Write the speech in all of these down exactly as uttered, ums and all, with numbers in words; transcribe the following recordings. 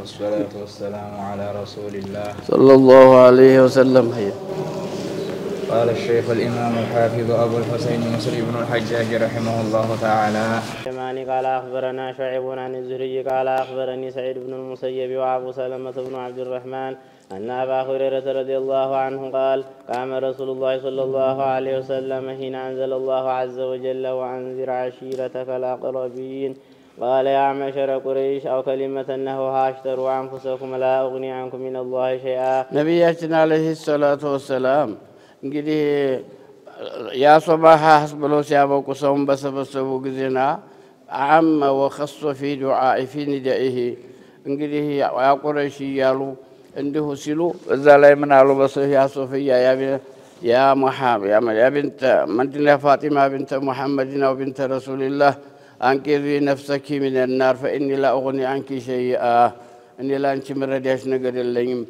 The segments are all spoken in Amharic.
والصلاة والسلام على رسول الله صلى الله عليه وسلم. هي. قال الشيخ الإمام الحافظ أبو الحسين مسلم بن الحجاج رحمه الله تعالى قال أخبرنا شعيب عن الزهري قال أخبرني سعيد بن المسيب وأبو سلمة بن عبد الرحمن أن أبا هريرة رضي الله عنه قال قام رسول الله صلى الله عليه وسلم حين أنزل الله عز وجل وأنذر عشيرتك الأقربين قال يا معشر قريش أو كلمة نهوها اشتروا أنفسكم لا أغني عنكم من الله شيئا. نبينا عليه الصلاة والسلام እንግዲህ ያ ሶባህ ብሎ ሲያበቁ ሰውን በሰበሰቡ ጊዜና አመ ወخص في دعاء في ندائه እንግዲህ ያ ቁረይሽ ያሉ እንዲሁ ሲሉ እዛ ላይ ምን አሉ በሶፊያ ሶፊያ ያ ያ መሐመድ ያ بنت مندنا فاطمة بنت محمد أو بنت رسول الله أنقذي نفسك من النار فإني لا أغني عنك شيئا إني لا أنت مرداش ነገር የለኝም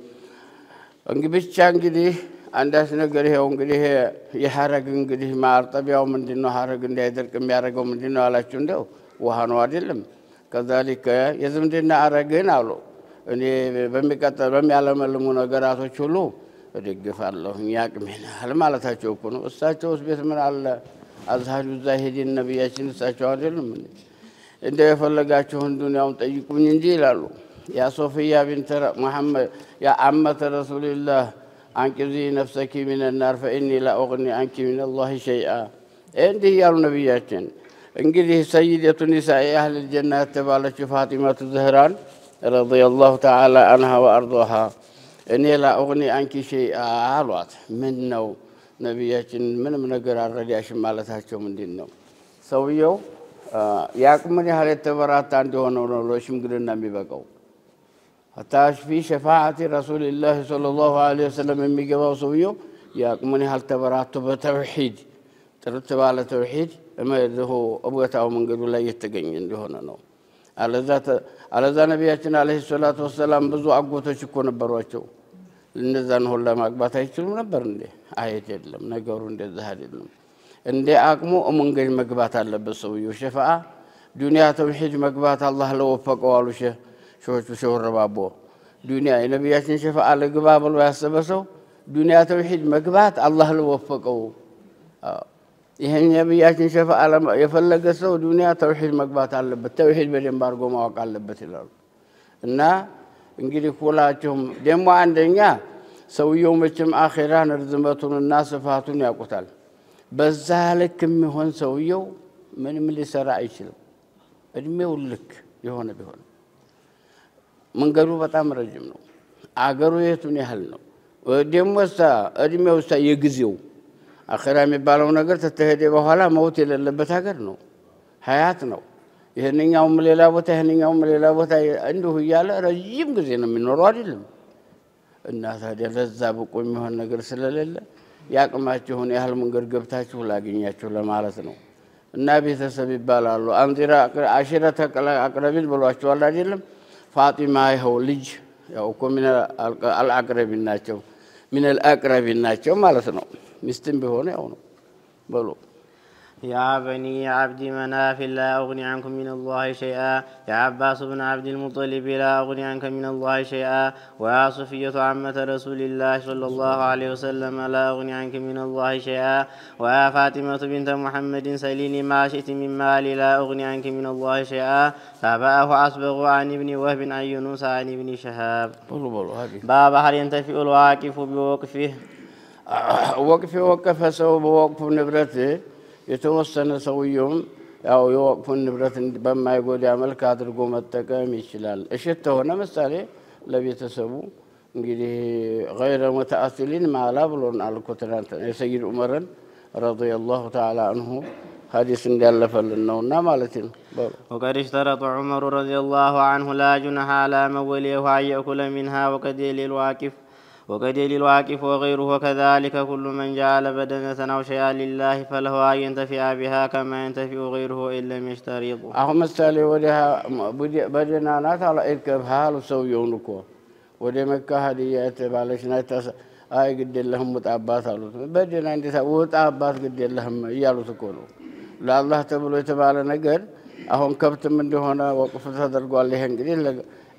እንግዲህ ብቻ እንግዲህ አንዳስ ነገር ይሄው እንግዲህ የሐረግ እንግዲህ ማርጠቢያው ምንድነው ሐረግ እንዳይደርቅ የሚያደርገው ምንድነው አላችሁ እንደው ውሃ ነው አይደለም ከዛሊከ የዝምድና አረግን አሉ እኔ በሚቀጥል በሚያለመልሙ ነገራቶች ሁሉ እደግፋለሁ ያቅሜናል ማለታቸው እኮ ነው እሳቸውስ ቤት ምን አለ አዝሃጁ ዛሂዲን ነብያችን እሳቸው አይደለም እንደው የፈለጋችሁን ዱንያውን ጠይቁኝ እንጂ ይላሉ ያ ሶፊያ ቢንት መሐመድ ያ አመተ ረሱልላህ أنقذي نفسك من النار فإني لا أغني عنك من الله شيئا. عندي يا نبياتنا انقذي سيدة نساء أهل الجنة تبالت فاطمة الزهران رضي الله تعالى عنها وأرضها إني لا أغني عنك شيئا علوات من نو نبياتنا من من قرار رجاش مالتها من دين نو سويو ياكم من هذه التبرات عندهم ولوش مقرنا ببقوا حتى في شفاعة رسول الله صلى الله عليه وسلم من جواب سويه يأكمني هل تبرات بتوحيد ترتب على توحيد ما يده أبوة أو من قبل لا يتجين هنا نو على ذات على ذا نبينا عليه الصلاة والسلام بزو أقوى تشكون برواتو لنزان هو لما أقبض هيشلون برندي آية جدلم نجارون ده زهادلم إن ده أقمو أمون غير مقبض على بسويه شفاعة دنيا توحيد مقبض الله لو وفق والوشه شو شو الربابو دنيا نبياتنا شفاء على قباب الله يسبسو دنيا توحيد مقبات الله لو وفقه يعني نبياتنا شفاء على يفلق سو دنيا توحيد مقبات على بالتوحيد بدين بارقو ما وقع لبت الأرض إن إنجلي كلاتهم دموا عندنا سوي يوم بتم آخران رزمتون الناس فاتون يا قتال بذلك كم هون سويو من ملي سرع يشيل أدمي ولك يهون بهون من قالوا بتام رجمنا عقروا يتوني هلنا وديم وسا أديم وسا يجزيو آخرها مبالغ نقدر تتهدي بحالا موت اللي بتاعرنا حياتنا يهني يوم ليلة وتهني يوم ليلة وت عنده يالا رجيم جزينا من نورادلهم الناس هذه الرزاب وكل مهن نقدر سلالة ياكم هاتشون أهل من قرب تاشوا لكن ياشوا ما رسنوا النبي تسبب بالله أنذر عشيرتك الأقربين بالواشوا الله جلهم فاطمة هو لج يا من الأقربين ناتشو من الأقربين ناتشو ما لسنا مستن بهونه أو بلو يا بني عبد مناف لا أغني عنكم من الله شيئا يا عباس بن عبد المطلب لا أغني عنك من الله شيئا ويا صفية عمة رسول الله صلى الله عليه وسلم لا أغني عنك من الله شيئا ويا فاطمة بنت محمد سليني ما شئت من مالي لا أغني عنك من الله شيئا تابعه أصبغ عن ابن وهب عن يونس عن ابن شهاب بلو بلو هذه باب هل ينتفع الواقف بوقفه وقفه وقف سو بوقف نبرته የተወሰነ ሰውየውም ያው የወቅፉን ንብረት በማይጎዳ መልክ አድርጎ መጠቀም ይችላል እሽት ሆነ ምሳሌ ለቤተሰቡ እንግዲህ غير متأثلين ما لا ብሎን አልኩትራን የሰይድ ዑመርን رضي الله تعالى عنه حديث እንዳለፈልን ነውና ማለት ነው وقد اشترط عمر رضي الله عنه لا جناح على موليه أن يأكل منها وقد للواقف وقد للواقف وغيره وكذلك كل من جعل بدنة أو شيئا لله فله أن ينتفع بها كما ينتفع غيره إن لم يشترط. أهم مثالي ودها بدنا ناتعلى إركبها لسويونكو ودي مكة هدية بالش ناتس أي قد لهم متعبات على بدنا عندي متعبات قد لهم يالو تقولوا لا الله تبلو يتبالى نجر أهم كبت من هنا وقفت هذا القول لهم قليل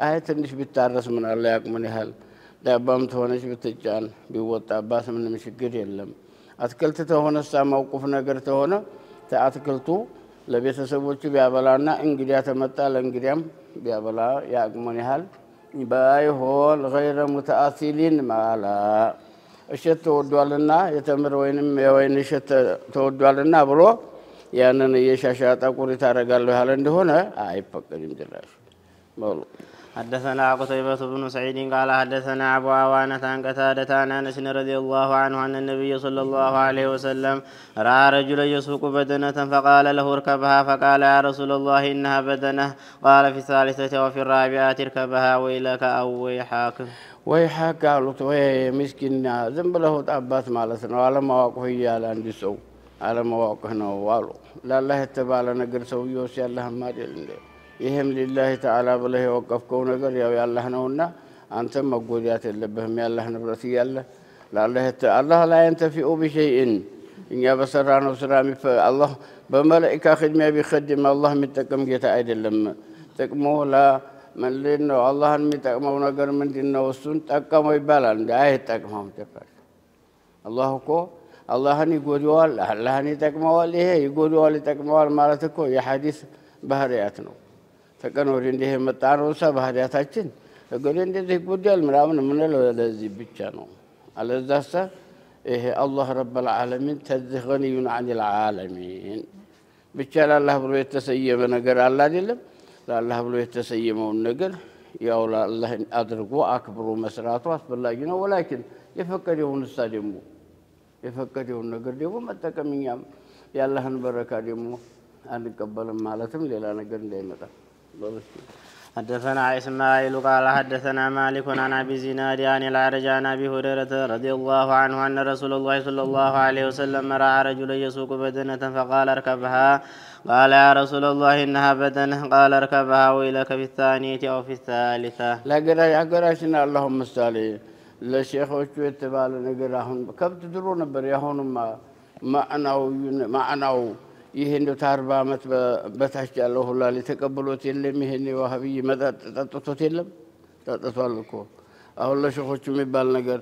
አይ ትንሽ ቢታረስ ምን አለ ያቅምን ያህል ዳባም ተሆነች ብትጫን ቢወጣባት ምንም ችግር የለም አትክልት ተሆነሳ ማውቁፍ ነገር ተሆነ ተአትክልቱ ለቤተሰቦቹ ቢያበላና እንግዲያ ተመጣ ለእንግዲያም ቢያበላ ያቅምን ያህል ባይሆን غير متأثلين ማላ እሸት ተወዷልና የተምር ወይንም የወይን እሸት ተወዷልና ብሎ ያንን የሻሻጣ ቁሪት አረጋለሁ ያለ እንደሆነ አይፈቀድም ጭራሽ በሉ حدثنا قتيبة بن سعيد قال حدثنا أبو عوانة عن قتادة عن أنس رضي الله عنه أن النبي صلى الله عليه وسلم رأى رجلا يسوق بدنة فقال له اركبها فقال يا رسول الله إنها بدنة قال في الثالثة وفي الرابعة اركبها ويلك أو ويحاك ويحاك قالوا وي مسكين ذنب له تأبات مالتنا على مواقف يالا عندي سو على مواقفنا والو لا الله يتبالى نقر سوي وسي الله ما دي ይሄም لله تعالى ብለህ የወቀፍከው ነገር ያው ያላህ ነውና አንተም መጎዳት የለብህም ያላህ ንብረት ይያለ ለአላህ አላህ لا ينتفع بشيء እኛ በሰራነው ስራ አላህ በመላእክት ኸድሚያ ቢخدم አላህ የሚጠቀም ጌታ አይደለም ጥቅሙ ለምን ነው አላህን የሚጠቅመው ነገር ምንድነው እሱን ጠቀመው ይባላል እንዴ አይጠቅመውም ተባለ አላህ እኮ አላህን ይጎዳዋል አላህን ይጠቅመዋል ይሄ ይጎዳዋል ይጠቅመዋል ማለት እኮ የሐዲስ ባህሪያት ነው ተቀኖር እንደ መጣነው ሰባህሪያታችን እገሌ እንደዚህ ይጎዳል ምናምን ምን ነው ለዚህ ብቻ ነው አለዛሳ ይሄ አላህ ረብ العالمين ተዝገኒዩን عن العالمين ብቻ ለአላህ ብሎ የተሰየመ ነገር አለ አይደለም ለአላህ ብሎ የተሰየመው ነገር ያው ለአላህ አድርጎ አክብሮ መስራቱ አስፈላጊ ነው ወላኪን የፈቀደውን ሰደሙ የፈቀደውን ነገር ደግሞ መጠቀምኛም ያላህን በረካ ደግሞ አንቀበልም ማለትም ሌላ ነገር እንዳይመጣ حدثنا إسماعيل قال حدثنا مالك عن أبي زناد عن الأعرج عن أبي هريرة رضي الله عنه أن رسول الله صلى الله عليه وسلم رأى رجلا يسوق بدنة فقال اركبها قال يا رسول الله إنها بدنة قال اركبها ويلك في الثانية أو في الثالثة لا قرأ أقرأشنا اللهم استعلي للشيخ وشو يتبال نقراهم كبت درون بريهون ما معناو معناو ይሄን ታርባ አመት በታች ያለው ሁላ ለተቀበሉት የለም ይሄን ወሃቢይ መጣጥ ተጠጥቶት የለም ተጠጥቷል እኮ አሁን ለሸኾቹ የሚባል ነገር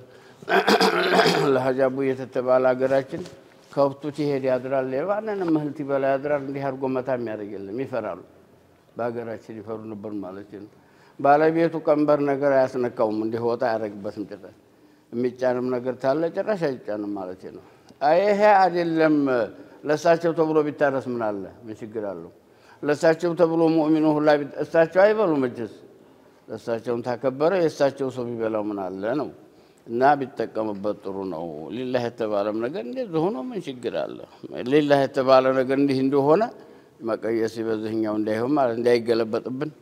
ለሐጃቡ የተተባለ ሀገራችን ከብቱት ይሄድ ያድራል ለባነን መልቲ በላ ያድራል እንዲህ አርጎ መታ የሚያደርግ የለም ይፈራሉ በሀገራችን ይፈሩ ነበር ማለት ነው ባለቤቱ ቀንበር ነገር አያስነካውም እንዲህ ወጣ ያረግበትም ተጠ የሚጫንም ነገር ታለ ጭራሽ አይጫንም ማለት ነው አይሄ አይደለም ለሳቸው ተብሎ ቢታረስ ምን አለ ምን ችግር አለው ለሳቸው ተብሎ ሙእሚኑ ሁላ እሳቸው አይበሉ መጅስ ለሳቸውን ተከበረ የሳቸው ሰው ቢበላው ምን አለ ነው እና ቢጠቀምበት ጥሩ ነው ሊላህ የተባለም ነገር እንደዚህ ሆኖ ምን ችግር አለ ሊላህ የተባለ ነገር እንዲህ እንደሆነ መቀየስ በዚህኛው እንዳይሆን ማለት እንዳይገለበጥብን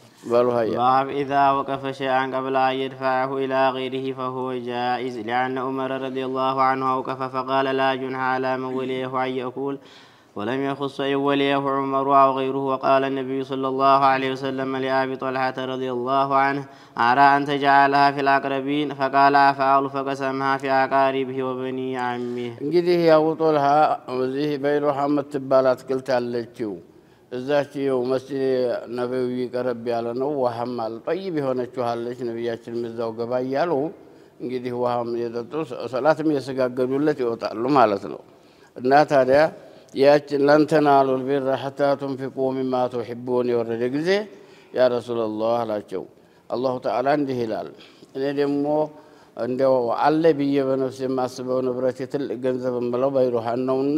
باب إذا وقف شيئا قبل أن يدفعه إلى غيره فهو جائز لأن عمر رضي الله عنه وقف فقال لا جنح على من وليه أن يقول ولم يخص أن وليه عمر أو غيره وقال النبي صلى الله عليه وسلم لأبي طلحة رضي الله عنه أرى أن تجعلها في الأقربين فقال أفعل فقسمها في أقاربه وبني عمه እንግዲህ ያው ጦልሃ እዚህ በይሮሃ መትባላት ቅልታለችው እዛቸው መስጂድ ነብዩ ቀረብ ያለ ነው ወሃም አለ طيب የሆነችው አለች ነብያችን ምዛው ገባ ያለው እንግዲህ ወሃም የጠጡ ሰላትም የሰጋገዱለት ይወጣሉ ማለት ነው እና ታዲያ ያችን ለንተናሉ البر حتى تنفقوا مما تحبون የወረደ ጊዜ ያ ረሱላህ አላቸው አላህ ተዓላ እንዲህ ይላል እኔ ደግሞ እንደው አለ ብዬ በነፍሴ ማስበው ንብረት ትልቅ ገንዘብ ምለው በይሮሃን ነውና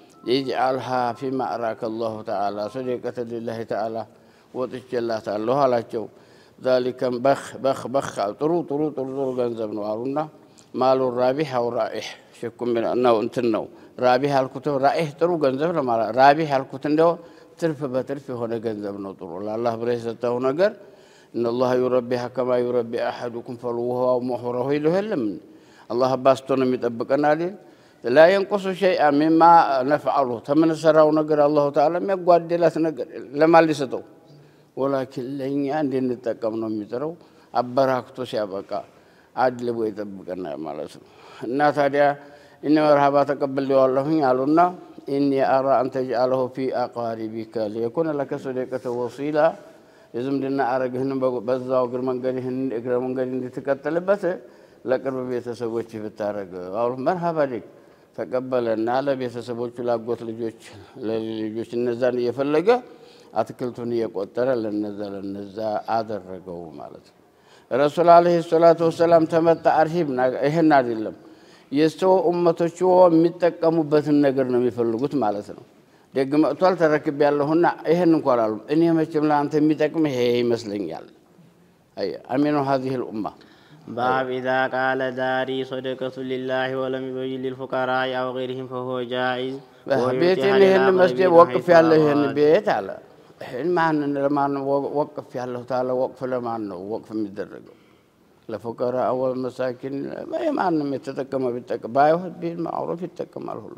يجعلها فيما أراك الله تعالى صديقة لله تعالى وتجلات الله على جو ذلك بخ بخ بخ طرو طرو طرو جنزب نوارنا مال الرابح أو رائح شكم من أنه أنتنو رابح الكتب رائح طرو جنزب لما رابح الكتب ده ترف بترف هنا جنزب نطرو الله بريسته ونجر إن الله يربيها كما يربي أحدكم فلوه أو محوره يلهلم الله باستون متأبكنا عليه لا ينقص شيئا مما نفعله تمن سراو نجر الله تعالى ما يقعدلات نجر لما لسته ولكن لين عندي نتكلم نميترو أبراكتو سيابكا عدل بيتبكنا مالس الناس هذا إن مرحبا تقبل الله يعلونا إني أرى أن تجعله في أقاربك ليكون لك صديقة وصيلة የዝምድና አረግህን በዛው እግር መንገድህን እግረ መንገድ እንድትቀጥልበት ለቅርብ ቤተሰቦች ብታረግ አሁን መርሃባ ዲክ ተቀበለና ለቤተሰቦቹ ላጎት ልጆች ለልጆች እነዛን እየፈለገ አትክልቱን እየቆጠረ ለነዛ ለነዛ አደረገው ማለት ነው። ረሱል አለይሂ ሰላቱ ወሰለም ተመጣ አርሂብ ይሄን አይደለም የሰው ኡመቶቹ የሚጠቀሙበትን ነገር ነው የሚፈልጉት ማለት ነው። ደግ መጥቷል ተረክብ ያለውና ይሄን እንኳን አሉ እኔ መቼም ለአንተ የሚጠቅም ይሄ ይመስለኛል። አይ አሚኑ هذه الامه باب إذا قال داري صدقة لله ولم يبين للفقراء أو غيرهم فهو جائز. بيتين هن مسجد وقف ያለው هن بيت አለ ይሄን ማን ለማን ወቅፍ ያለው ታለ ወቅፍ ለማን ነው ወቅፍ የሚደረገው ለفقراء أو مساكين ማንም የተጠቀመ ቢጠቀም ባይሆን ቢል ማዕሩፍ ይጠቀማል ሁሉ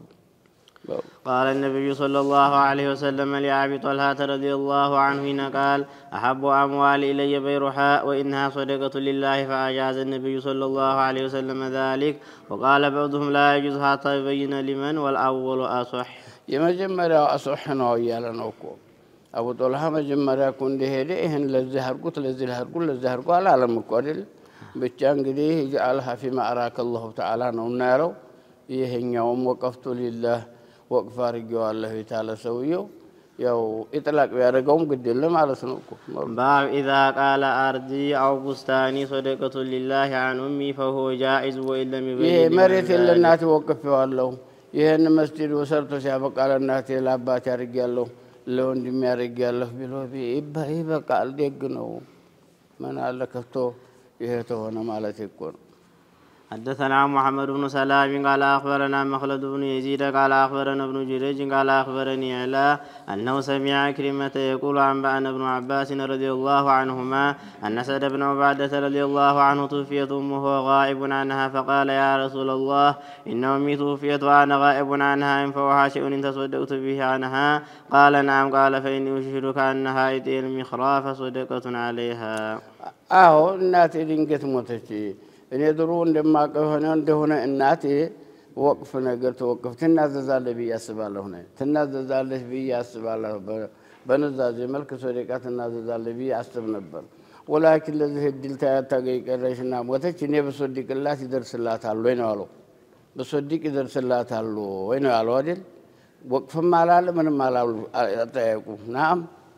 قال النبي صلى الله عليه وسلم لأبي طلحة رضي الله عنه حين قال أحب أموال إلي بيرحاء وإنها صدقة لله فأجاز النبي صلى الله عليه وسلم ذلك وقال بعضهم لا يجوز حتى يبين لمن والأول أصح. يمجمرا أصح نويا لنوكو أبو طلحة مجمرا كون دهيدي إهن للزهر قلت للزهر قل للزهر قال على مقدل بتشانغدي يجعلها فيما أراك الله تعالى نونارو ይሄን ያውም ወቀፍቱ لله ወቅፍ አድርጌዋለሁ ይታለ ሰውየው ያው ኢጥላቅ ያደረገውም ግድል ማለት ነው እኮ باب إذا قال أرضي أو بستاني صدقة لله عن أمي فهو جائز وإن لم يبين. ይሄ መሬት ለእናቴ ወቅፌዋለሁ ይሄን መስጂድ ወሰርቶ ሲያበቃ ለእናቴ ለአባቴ አድርጌያለሁ ለወንድሜ አድርጌያለሁ ቢሎ ይበቃል ደግ ነው ምን አለ ከፍቶ ይሄ ተሆነ ማለት እኮ ነው። حدثنا محمد بن سلام قال أخبرنا مخلد بن يزيد قال أخبرنا ابن جريج قال أخبرني علاء أنه سمع كلمة يقول عن بأن ابن عباس رضي الله عنهما أن سعد بن عبادة رضي الله عنه توفيت أمه غائب عنها فقال يا رسول الله إن أمي توفيت وأنا غائب عنها إن فوها شيء إن تصدقت به عنها قال نعم قال فإني أشهدك أنها إتي المخراف صدقة عليها. أهو الناس دينكت موتشي እኔ ድሮ እንደማቀው ሆነ እንደሆነ እናቴ ወቅፍ ነገር ተወቅፍ ትናዘዛለህ ብዬ አስባለሁ ነው ትናዘዛለህ ብዬ አስባለሁ በነዛዜ መልክ ሰደቃ ትናዘዛለህ ብዬ አስብ ነበር ወላኪን ለዚህ እድል ታያታገኝ ቀረሽና ሞተች እኔ በሶዲቅላት ይደርስላታል ወይ ነው አለው በሶዲቅ ይደርስላታል ወይ ነው አለው አይደል ወቅፍም አላለ ምንም አላሉ አጠያቁ ናም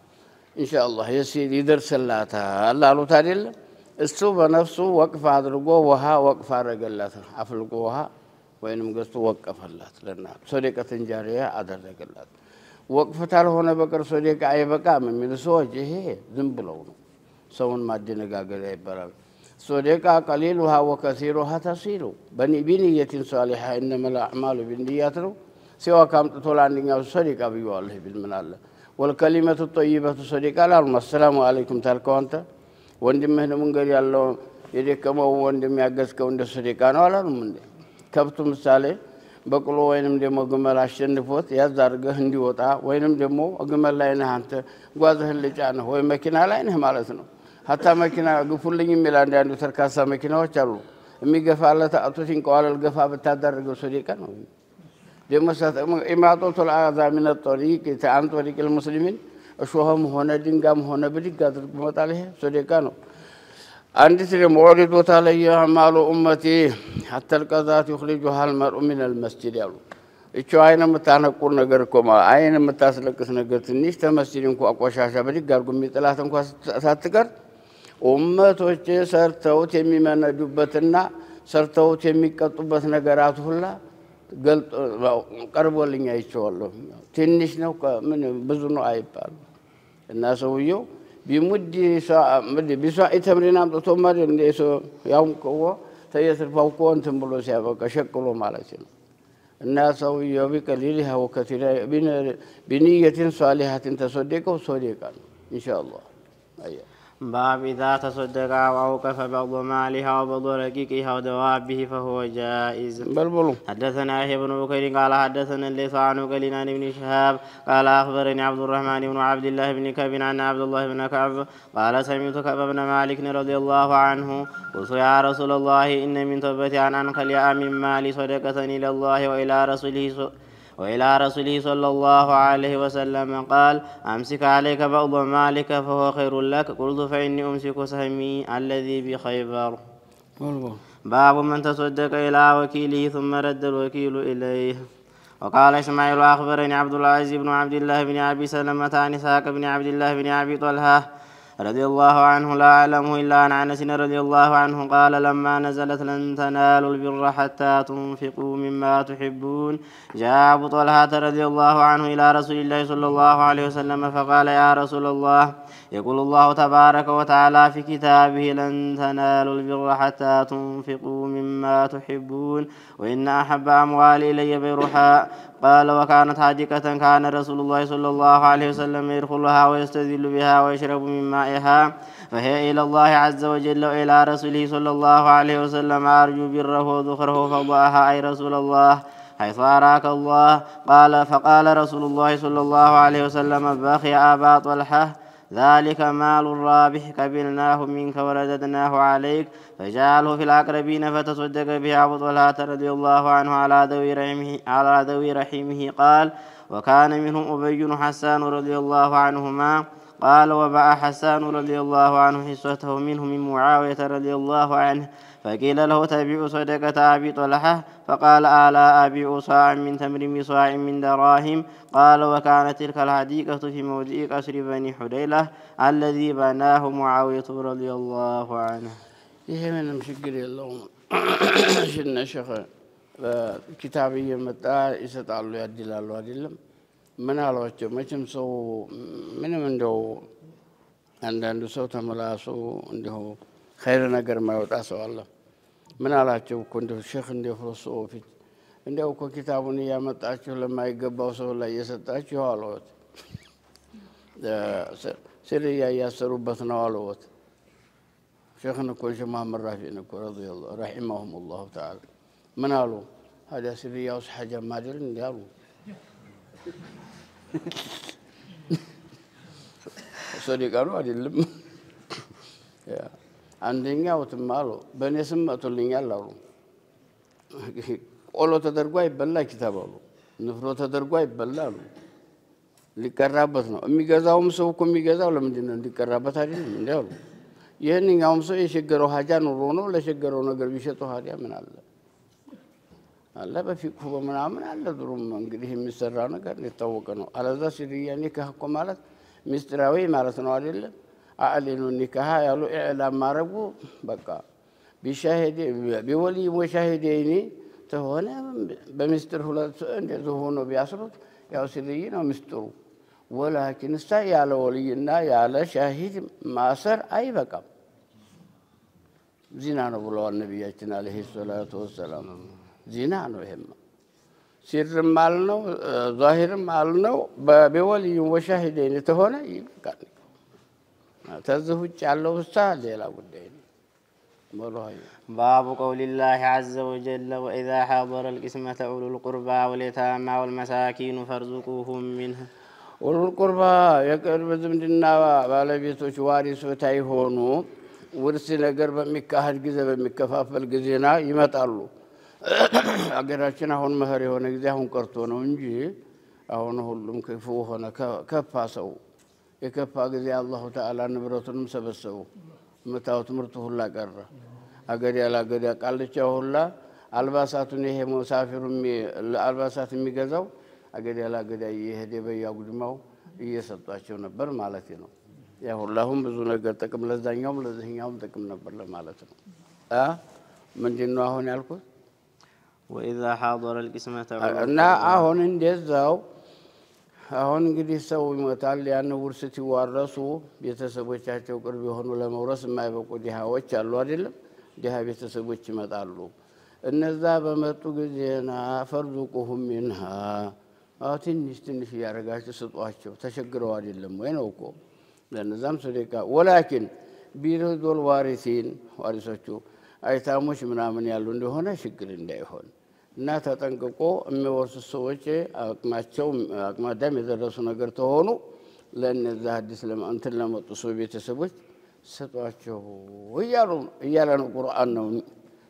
ኢንሻአላህ የሲድ ይደርስላታል አሉት አይደል እሱ በነፍሱ ወቅፍ አድርጎ ውሃ ወቅፍ አደረገላት አፍልቆ ውሃ ወይንም ገዝቶ ወቀፈላት ለናት ሶደቀትን ጃሪያ አደረገላት ወቅፍ ታልሆነ በቀር ሶደቃ አይበቃም የሚሉ ሰዎች ይሄ ዝም ብለው ነው ሰውን ማደነጋገር ይባላል ሶደቃ ቀሊሉሃ ወከሲሩሃ ተሲሉ በኒ ቢንየቲን ሷሊሃ انما الاعمال بالنيات ነው ሲዋ ካምጥቶ ለአንደኛው ሶደቃ ቢዋለህ ቢል ምን አለ والكلمه الطيبه ሶደቃ ላል ሰላም አለይኩም ታልከው አንተ ወንድምህን መንገድ ያለው የደከመው ወንድም ያገዝከው እንደ ሶደቃ ነው አላሉም እንዴ ከብቱ ምሳሌ በቅሎ ወይንም ደሞ ግመል አሸንፎት ያዛርገህ እንዲወጣ ወይንም ደሞ ግመል ላይ ነህ አንተ ጓዝህን ልጫነህ ወይ መኪና ላይ ነህ ማለት ነው hatta መኪና ግፉልኝ የሚል አንድ አንዱ ተርካሳ መኪናዎች አሉ የሚገፋለት አጥቶ ሲንቀዋለል ገፋ በታደረገው ሶደቃ ነው ደሞ ኢማጦቱል አዛሚን الطريق ተአንቶ ሪቅል ሙስሊሚን እሾህም ሆነ ድንጋም ሆነ ብድግ አድርጎ መጣል ይሄ ሶደቃ ነው አንዲት ደግሞ ወዲት ቦታ ላይ ያማሉ ኡመቲ hatta القضاة يخرجها المرء من المسجد ያሉ እቺ አይነ መታነቁር ነገር ቆማ አይነ መታስለቅስ ነገር ትንሽ ተመስጂድ እንኳን አቆሻሻ ብድግ አድርጎ የሚጥላት እንኳን ሳትቀር ኡመቶች ሰርተውት የሚመነዱበትና ሰርተውት የሚቀጡበት ነገራት ሁላ ገልጦ ቀርቦልኝ አይቼዋለሁ ትንሽ ነው ምን ብዙ ነው አይባል እና ሰውየው ቢሙዲ ሰዓት ቢሰዓት ተምሪና አምጥቶ ማር እንደሱ ያው ቆ ተየስርፋው ቆ እንትን ብሎ ሲያበቃ ሸቅሎ ማለት ነው እና ሰውየው ቢቀሊልህ ወከቲራ ቢንየቲን ሷሊሃቲን ተሰደቀው ሶደቃ ኢንሻአላህ አያ باب إذا تصدق أو أوقف بعض مالها وبعض رقيقها ودوابه فهو جائز. بلبلو. حدثنا يحيى بن بكير قال حدثنا الليث عن قليل عن ابن شهاب قال أخبرني عبد الرحمن بن عبد الله بن كعب عن عبد الله بن كعب قال سمعت كعب بن مالك رضي الله عنه قلت يا رسول الله إن من توبتي أن أنقل من مالي صدقة إلى الله وإلى رسوله وإلى رسوله صلى الله عليه وسلم قال أمسك عليك بعض مالك فهو خير لك. قلت فإني أمسك سهمي الذي بخيبر. باب من تصدق إلى وكيله ثم رد الوكيل إليه. وقال إسماعيل أخبرني عبد العزيز بن عبد الله بن أبي سلمة عن إسحاق بن عبد الله بن أبي طلحة رضي الله عنه لا أعلمه إلا عن أنس رضي الله عنه قال لما نزلت لن تنالوا البر حتى تنفقوا مما تحبون جاء أبو طلحة رضي الله عنه إلى رسول الله صلى الله عليه وسلم فقال يا رسول الله يقول الله تبارك وتعالى في كتابه لن تنالوا البر حتى تنفقوا مما تحبون وإن أحب أموالي إلي بيرحاء. قال وكانت حديقة كان رسول الله صلى الله عليه وسلم يدخلها ويستذل بها ويشرب من مائها فهي إلى الله عز وجل وإلى رسوله صلى الله عليه وسلم أرجو بره وذخره فضعها أي رسول الله حيث أراك الله. قال فقال رسول الله صلى الله عليه وسلم بخي أبا طلحة ذلك مال الرابح قبلناه منك ورددناه عليك فجعله في الأقربين فتصدق به أبو طلحة رضي الله عنه على ذوي رحمه, على ذوي رحمه. قال وكان منهم أبي حسان رضي الله عنهما. قال وباع حسان رضي الله عنه حصته منه من معاوية رضي الله عنه فقيل له تبيع صدقة أبي طلحة فقال ألا أبيع صاع من تمر بصاع من دراهم. قال وكانت تلك الحديقة في موضع قصر بني حديلة الذي بناه معاوية رضي الله عنه. ይሄ ምንም ችግር የለውም። ሽነ ሸኸ በኪታብዬ መጣ ይሰጣሉ ያድላሉ አይደለም። ምን አሏቸው? መቼም ሰው ምንም እንደው አንዳንዱ ሰው ተመላሱ እንደው ኸይር ነገር ማይወጣ ሰው አለ። ምን አላቸው እኮ እንደው ሼኽ እንደው ፍሮሶ ፊት እንደው እኮ ኪታቡን ያመጣችሁ ለማይገባው ሰው ላይ የሰጣችሁ አሏት። ስርያ ያሰሩበት ነው አሏት። ሼኽን እኮ ሼኽ መሐመድ ራፊዕን እኮ ረዲየላሁ ረሂመሁሙላሁ ተዓላ ምን አሉ? هذا سرية وصحة ما أدري እንዲያሉ صديق أنا አይደለም አንደኛው ተማሉ በእኔ ስም መጥቶልኛል አሉ። ቆሎ ተደርጎ አይበላ ኪታባሉ ንፍሮ ተደርጎ አይበላሉ ሊቀራበት ነው። የሚገዛውም ሰው እኮ የሚገዛው ለምንድን ነው? እንዲቀራበት አይደለም እንዲያሉ። ይሄንኛውም ሰው የሸገረው ሀጃ ኑሮ ነው ለሸገረው ነገር ቢሸጠው ሀዲያ ምን አለ አለ በፊቁ በመናምን አለ ድሩም እንግዲህ የሚሰራ ነገር የታወቀ ነው። አለዛ ሲሪያ ኒካህ እኮ ማለት ሚስጥራዊ ማለት ነው አይደለም። አዕሊኑ ኒካህ ያሉ ኢዕላም ማረጉ በቃ ቢሻሂድ ቢወሊ ወሻሂደይኒ ተሆነ በሚስጥር ሁለት እንደዚህ ሆኖ ቢያስሩት ያው ሲሪያ ነው ሚስጥሩ። ወላኪን እስታ ያለ ወልይና ያለ ሻሂድ ማሰር አይበቃም። ዚና ነው ብለዋል ነብያችን አለይሂ ሰላቱ ወሰላም። ዚና ነው ይሄማ ሲርም አልነው ዛሂርም አልነው በወልይ ወሻሂደይን ተሆነ ይበቃል። ተዝሁ ውጭ ያለው ውስጥ ሌላ ጉዳይ ነው። باب قول الله عز وجل وإذا حضر القسمة أولو القربى واليتامى والمساكين فارزقوهم منه. أولو القربى يقرب زمدنا ባለቤቶች ዋሪሶች አይሆኑ ውርስ ነገር በሚካሄድ ጊዜ በሚከፋፈል ጊዜና ይመጣሉ። አገራችን አሁን መህር የሆነ ጊዜ አሁን ቀርቶ ነው እንጂ አሁን ሁሉም ክፉ ሆነ ከፋ ሰው የከፋ ጊዜ አላሁ ተዓላ ንብረቱንም ሰበሰቡ። መታው ትምርቱ ሁላ ቀረ። አገር ያለ አገር ያቃልቻ ሁላ አልባሳቱን ይሄ ሙሳፊሩም አልባሳት የሚገዛው አገር ያለ አገር ይሄደ በያጉድማው እየሰጣቸው ነበር ማለት ነው። ያ ሁላሁም ብዙ ነገር ጥቅም ለዛኛውም ለዚህኛውም ጥቅም ነበር ለማለት ነው። አ ምንድነው አሁን ያልኩት? وإذا حضر القسمة እና አሁን እንደዛው አሁን እንግዲህ ሰው ይሞታል ያን ውርስ ይዋረሱ ቤተሰቦቻቸው ቅርብ የሆኑ ለመውረስ የማይበቁ ዲሃዎች አሉ አይደለም። ዲሃ ቤተሰቦች ይመጣሉ። እነዛ በመጡ ጊዜና ፈርዙቁሁም منها ትንሽ ትንሽ ያረጋችሁ ስጧቸው። ተሸግረው አይደለም ወይ ነው እኮ ለነዛም ሰደቃ ወላኪን ቢረዱል ዋሪሲን ዋሪሶቹ አይታሞች ምናምን ያሉ እንደሆነ ችግር እንዳይሆን እና ተጠንቅቆ የሚወርሱ ሰዎች አቅማቸው አቅማዳም የደረሱ ነገር ተሆኑ ለነዛ አዲስ ለማንተን ለመጡ ሰው ቤተሰቦች ሰጧቸው ይያሉ ይያለ ነው ቁርአን ነው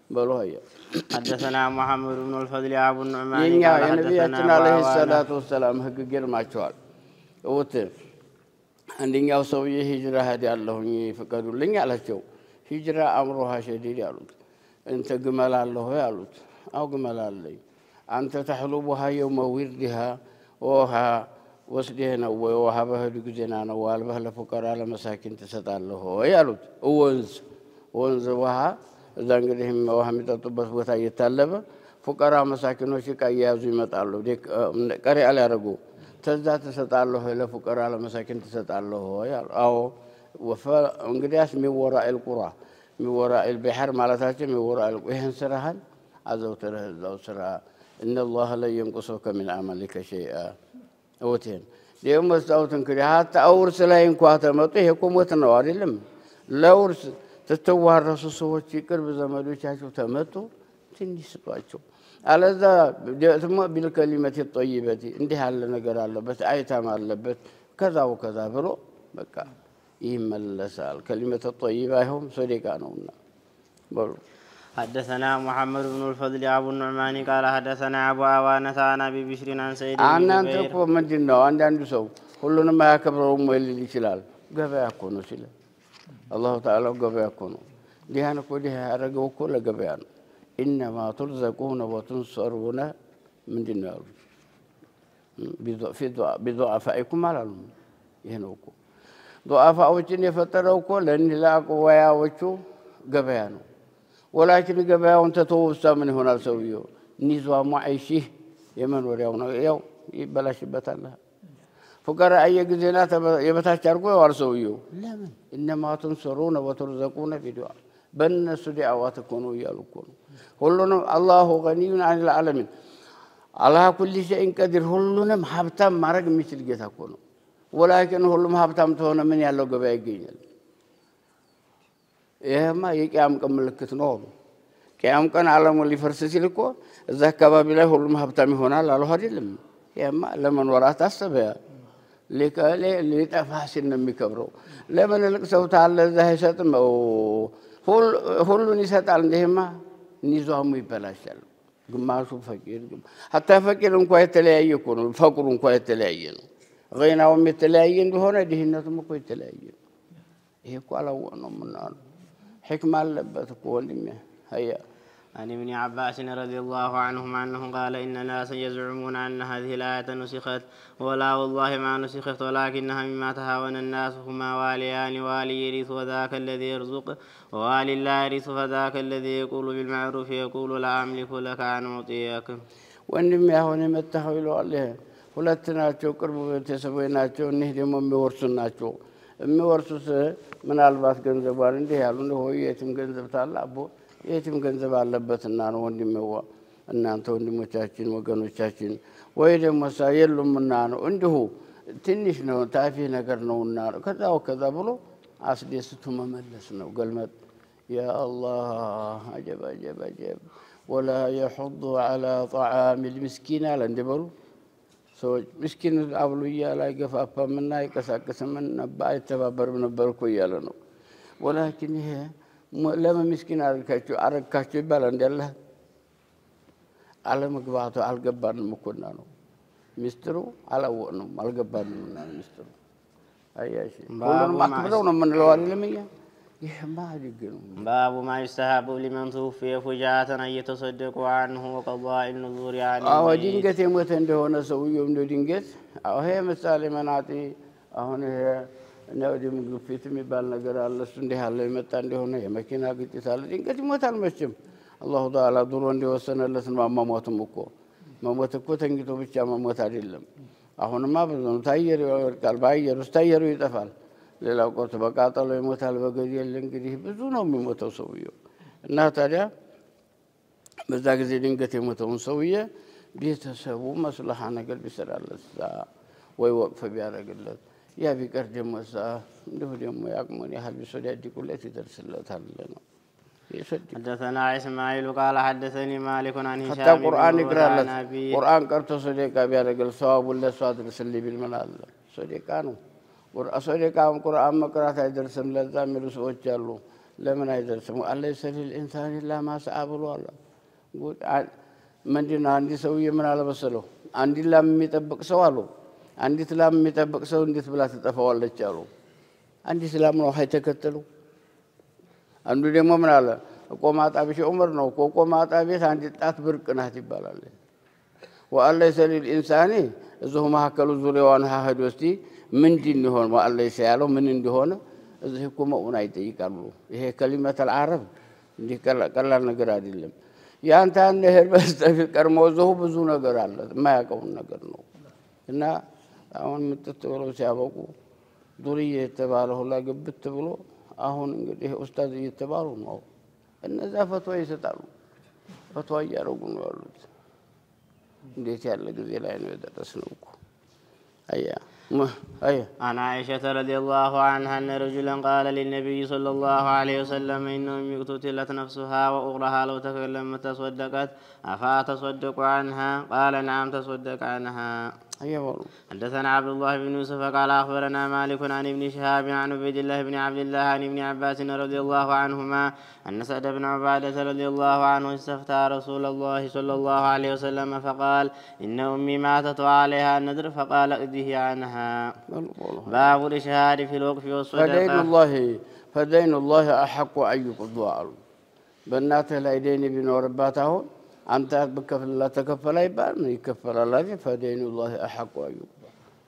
بلو هيا حدثنا محمد بن الفضل أبو النعمان ينيا قال يا نبينا حدثنا عليه أبو الصلاة والسلام هك غير ما شوال وت عندنا سوية هجرة هذه الله يفكروا لين على شو هجرة أمرها شديد يا لوط أنت جمال الله يا لوط أو جمال الله أنت تحلبها يوم وردها وها وسدينا ووهبها بجنان والبها لفقراء لمساكين تسطع له يا لوط وونز وونز وها زانغرهم وهم تطبس بوتا يتالب فقراء مساكين وشكا يازو يمطالو ديك قري على رغو تزا تسطع له لفقراء لمساكين تسطع له يا او وف انغدياس من وراء القرى من وراء البحر مالتاچ من وراء يهن سرهن ازوتره ذو سرا ان الله لا ينقصك من عملك شيئا اوتين يوم استوتن كده حتى اورس لا انكوا تمطو يكموت ነው አይደለም ለውርስ ተተዋረሱ ሰዎች ቅርብ ዘመዶቻቸው ተመጡ ትንሽ ስጧቸው አለዛ ደግሞ بالكلمه الطيبه እንዲህ ያለ ነገር አለበት አይታም አለበት ከዛው ከዛ ብሎ በቃ ይመለሳል كلمه الطيبه هم صديقا ነውና በሉ حدثنا محمد بن الفضل أبو النعمان قال حدثنا أبو عوانة عن أبي بشر عن سيد بن جبير أنا أنت أقول من جنة عند سو كلنا ما يكبرون مولي شلال قبل يكونوا شلال الله تعالى قبل يكونوا دهان كلها رجوا كل قبل إنما ترزقون وتنصرون من جنة في بضعفائكم على الأمم يهنوكم ضعفاء وجنة فتروا كل إن لا قويا وشو قبل ولكن قبل أنت توصى من هنا سويه نظام معيشي يمن ورياونا يو يبلاش بتالله فقرأ أي جزينات يبتاشركوا وارسويه لا من إنما تنصرون وترزقون في دعاء بن السدعة تكونوا يالكون كلنا الله غني عن العالمين على كل شيء قدير كلنا محبتام مرق مثل جتا كونوا ولكن كلهم محبتام تونا من يالو قبل يجيني إيه ما يكام كملكت نور كام كان عالم اللي فرسسي لكو الزكاة بلا كلهم محبتام هنا لا له هريلم إيه ما لما ورات السبع لك لي لي تفاصيل نمي كبروا لما نلقى سوت على الزهشات ما هول هول نسات عندهم نظام يبلاشل ما شو فكير حتى فكيرهم كويس تلاقي يكونوا فكرهم كويس تلاقي غيناهم تلاقيين هنا دهنتهم كويس تلاقي هي قالوا وأنا من حكمة لبت قولي هيا عن ابن عباس رضي الله عنهما أنه قال إن الناس يزعمون أن هذه الآية نسخت ولا والله ما نسخت ولكنها مما تهاون الناس هما واليان والي يرث وذاك الذي يرزق ووالي لا يرث فذاك الذي يقول بالمعروف يقول لا أملك لك أن أعطيك وإنما يهون متحولوا عليه ሁለትና ቅርብ ቤተሰቦች ናቸው እነዚህ ደግሞ የሚወርሱ ናቸው የሚወርሱት ምናልባት ገንዘቧን እንዲህ ያሉ ነው የትም ገንዘብ ታላ አቦ የትም ገንዘብ አለበትና ነው ወንድሜዋ እናንተ ወንድሞቻችን ወገኖቻችን ወይ ደግሞ ሳይሉምና ነው እንዲሁ ትንሽ ነው ታፊ ነገር ነውና ከዛው ከዛ ብሎ አስደስቱ መመለስ ነው ገልመጥ يا الله عجب عجب عجب ولا يحض على طعام المسكين على እንደበሩ ሰዎች ምስኪን አብሉ ይያላ ይገፋፋ ምንና ይቀሳቀስ ምን ነበር አይተባበር ነበር እኮ ይያለ ነው ولكن ይሄ ለምን ምስኪን አርካቸው አረካቸው ይባላል እንደለ አለመግባቱ አልገባንም እኮና ነው ሚስጥሩ አላወቅንም አልገባንም እና ሚስጥሩ አያሺ ሁሉንም አክብረው ነው የምንለው አይደለም يحما يقولون باب ما يستحب لمن توفي فجاءة أن يتصدقوا عنه وقضاء النذور عنه أو دينجت يموت عنده هنا سوي يوم دينجت أو هي مثال مناطي أو هي نودي مقفيت مبال نجار الله سنده الله يمت عنده هنا يمكن أجد تسال دينجت يموت المسجد الله تعالى دورون دي وسنا الله سنوا ما موت مكو ما موت كو تنجي تو بيشا ما موت عليهم أهون ما بدون تاير كالباير استاير يتفعل ሌላው ቆርጥ በቃጠሎ ይሞታል በገደል እንግዲህ ብዙ ነው የሚሞተው ሰውየው እና ታዲያ በዛ ጊዜ ድንገት የሞተውን ሰውዬ ቤተሰቡ መስለሃ ነገር ቢሰራለት ወይ ወቅፍ ቢያደርግለት ያ ቢቀር ደግሞ እዛ እንደው ደግሞ ያቅሙን ያህል ቢሶዳዲቁለት ይደርስለታል ነው حدثنا إسماعيل قال حدثني مالك عن هشام حتى قرآن يقرأ قرآن قرأت صديقا بيارجل ثواب الله صادر سلي بالمنال صديقانو قرآن صديقا قرآن مقرأت يدرسم لذا ملوس وجهلو ለምን አይደርስም? አለይሰ ሊልኢንሳን ኢላ ማ ሰዓ ብሏል። ምንድን ነው አንድ ሰውዬ ምን አለመሰለው አንዲት ላም የሚጠብቅ ሰው አሉ። አንዲት ላም የሚጠብቅ ሰው እንዴት ብላ ትጠፋዋለች አሉ። አንዲት ላም ነው አይተከተሉ። አንዱ ደግሞ ምን አለ ቆማጣ ቢሽ ዑመር ነው እኮ ቆማጣ ቤት አንዲት ጣት ብርቅ ናት ይባላል። ወአለይሰ ሊልኢንሳን እዚሁ መካከሉ ዙሪያዋን ሀህድ ወስቲ ምንድን ይሆን ወአለይሰ ያለው ምን እንደሆነ እዚህ እኮ መኡን አይጠይቃሉ። ይሄ ከሊመተል አረብ እንዲህ ቀላል ነገር አይደለም። ያንተ አንሄር በስተፊት ቀርሞ እዚሁ ብዙ ነገር አለ የማያውቀውን ነገር ነው። እና አሁን ምጥት ብለው ሲያበቁ ዱርዬ የተባለ ሁላ ግብት ብሎ አሁን እንግዲህ ኡስታዝ እየተባሉ ነው። እነዛ ፈትዋ ይሰጣሉ። ፈትዋ እያደረጉ ነው ያሉት። እንዴት ያለ ጊዜ ላይ ነው የደረስነው እኮ። አያ أيه. عن عائشة رضي الله عنها أن رجلا قال للنبي صلى الله عليه وسلم إن أمي اقتتلت نفسها وأخرها لو تكلمت تصدقت أفأتصدق عنها؟ قال نعم تصدق عنها. أيوة. حدثنا عبد الله بن يوسف قال أخبرنا مالك عن ابن شهاب عن عبيد الله بن عبد الله عن ابن عباس رضي الله عنهما أن سعد بن عبادة رضي الله عنه استفتى رسول الله صلى الله عليه وسلم فقال إن أمي ماتت وعليها النذر فقال اقضه عنها. باب الإشهاد في الوقف والصدقة. فدين الله فدين الله أحق أن يقضى. بناته الأيدين بنورباته أنت بكفل لا تكفل يبان يكفل الله فدين الله أحق أن يقضى.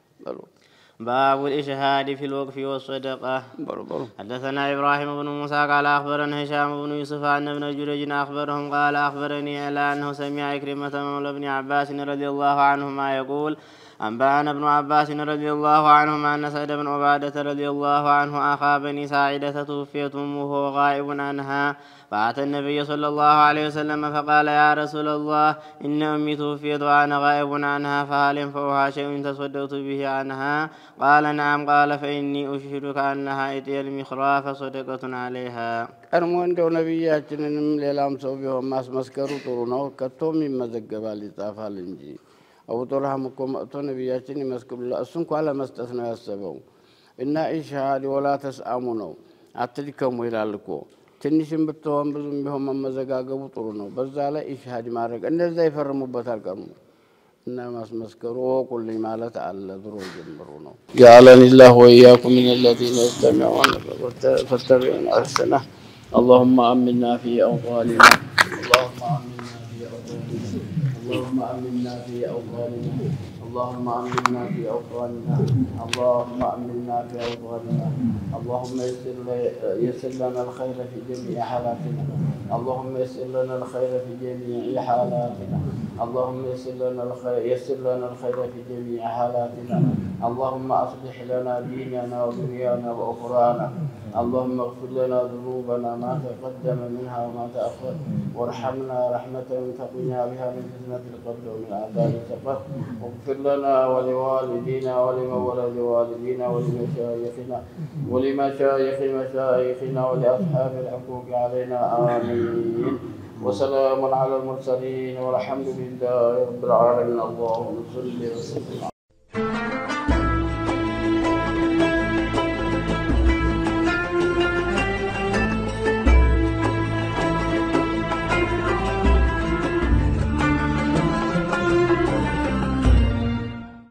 باب الإشهاد في الوقف والصدقة. حدثنا إبراهيم بن موسى قال أخبرنا هشام بن يوسف أن ابن جريج أخبرهم قال أخبرني على أنه سمع عكرمة مولى ابن عباس رضي الله عنهما يقول أنبأنا ابن عباس رضي الله عنهما أن سعد بن عبادة رضي الله عنه أخا بني ساعدة توفيت أمه وهو غائب عنها فأتى النبي صلى الله عليه وسلم فقال يا رسول الله إن أمي توفيت وأنا غائب عنها فهل ينفعها شيء تصدقت به عنها؟ قال نعم. قال فإني أشهدك أنها إتي المخراف صدقة عليها. أرمون دو نبياتنا ليلام صوبهم ماس مسكروا طرنا كتوم مزجب على طافال إنجي أو ترحمكم أتو نبياتنا مسكب الله أسنكو على مستثنى السبب إن إشهاد ولا تسأمونه أتلكم إلى لكم ትንሽም ብትሆን ብዙም ቢሆን መመዘጋገቡ ጥሩ ነው። በዛ ላይ ኢሽሃድ ማድረግ እንደዛ ይፈርሙበታል ቀርሙ እና ማስመስከሩ ወቁልኝ ማለት አለ ድሮ ጀምሮ ነው። جعلني الله وإياكم من الذين يستمعون فاتبعون أحسنه. اللهم آمنا في أوطاننا اللهم آمنا في أوطاننا اللهم آمنا في أوطاننا اللهم آمنا في أوطاننا اللهم آمنا في أوطاننا اللهم يسر يسر لنا الخير في جميع حالاتنا اللهم يسر لنا الخير في جميع حالاتنا اللهم يسر لنا الخير يسر لنا الخير في جميع حالاتنا اللهم أصلح لنا ديننا ودنيانا وأخرانا اللهم اغفر لنا ذنوبنا ما تقدم منها وما تأخر وارحمنا رحمة تقينا بها من فتنة القبر ومن عذاب السقر واغفر لنا ولوالدينا ولمن ولد والدينا ولمشايخنا ولمشايخ مشايخنا ولأصحاب الحقوق علينا آمين. وسلام على المرسلين والحمد لله رب العالمين. اللهم صل وسلم